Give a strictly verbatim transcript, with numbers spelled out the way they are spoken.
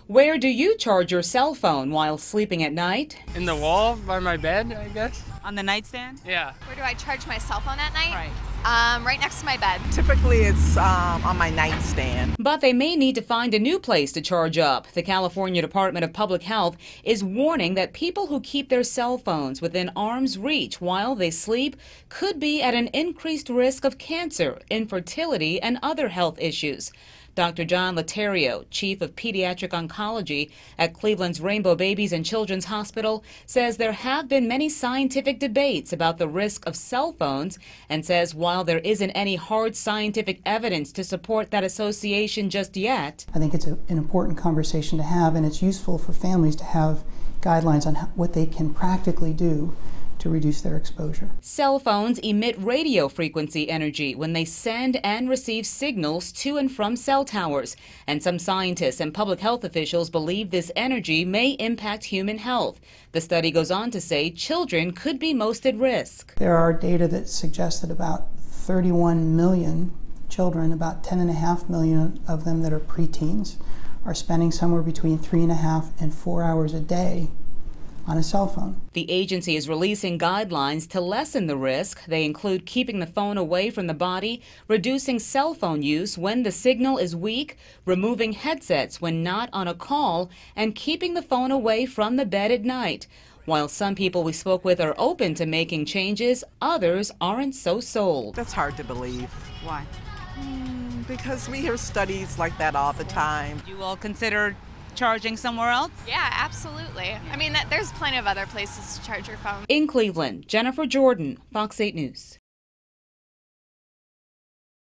Where do you charge your cell phone while sleeping at night? In the wall by my bed, I guess. On the nightstand? Yeah. Where do I charge my cell phone at night? Right. Um, right next to my bed. Typically it's um, on my nightstand. But they may need to find a new place to charge up. The California Department of Public Health is warning that people who keep their cell phones within arm's reach while they sleep could be at an increased risk of cancer, infertility, and other health issues. Doctor John Laterio, Chief of Pediatric Oncology at Cleveland's Rainbow Babies and Children's Hospital, says there have been many scientific debates about the risk of cell phones and says while there isn't any hard scientific evidence to support that association just yet, I think it's a, an important conversation to have, and it's useful for families to have guidelines on how, what they can practically do to reduce their exposure. Cell phones emit radio frequency energy when they send and receive signals to and from cell towers, and some scientists and public health officials believe this energy may impact human health. The study goes on to say children could be most at risk. There are data that suggest that about thirty-one million children, about ten and a half million of them that are preteens, are spending somewhere between three and a half and four hours a day on a cell phone. The agency is releasing guidelines to lessen the risk. They include keeping the phone away from the body, reducing cell phone use when the signal is weak, removing headsets when not on a call, and keeping the phone away from the bed at night. While some people we spoke with are open to making changes, others aren't so sold. That's hard to believe. Why? Mm, because we hear studies like that all the time. You all consider charging somewhere else? Yeah, absolutely. I mean, that, there's plenty of other places to charge your phone. In Cleveland, Jennifer Jordan, Fox eight News.